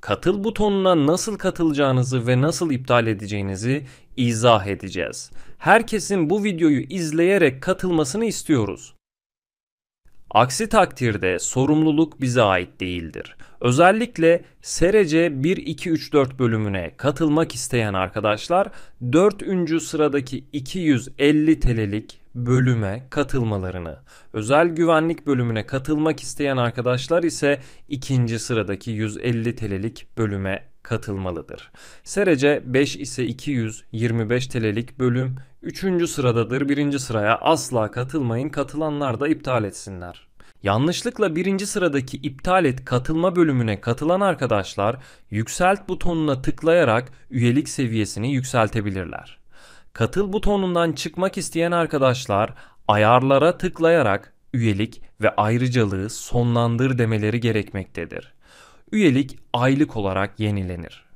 Katıl butonuna nasıl katılacağınızı ve nasıl iptal edeceğinizi izah edeceğiz. Herkesin bu videoyu izleyerek katılmasını istiyoruz. Aksi takdirde sorumluluk bize ait değildir. Özellikle SRC 1, 2, 3, 4 bölümüne katılmak isteyen arkadaşlar 4. sıradaki 250 TL'lik bölüme katılmalarını, özel güvenlik bölümüne katılmak isteyen arkadaşlar ise 2. sıradaki 150 TL'lik bölüme katılmalıdır. SRC 5 ise 225 TL'lik bölüm 3. sıradadır. 1. sıraya asla katılmayın. Katılanlar da iptal etsinler. Yanlışlıkla 1. sıradaki iptal et katılma bölümüne katılan arkadaşlar yükselt butonuna tıklayarak üyelik seviyesini yükseltebilirler. Katıl butonundan çıkmak isteyen arkadaşlar ayarlara tıklayarak üyelik ve ayrıcalığı sonlandır demeleri gerekmektedir. Üyelik aylık olarak yenilenir.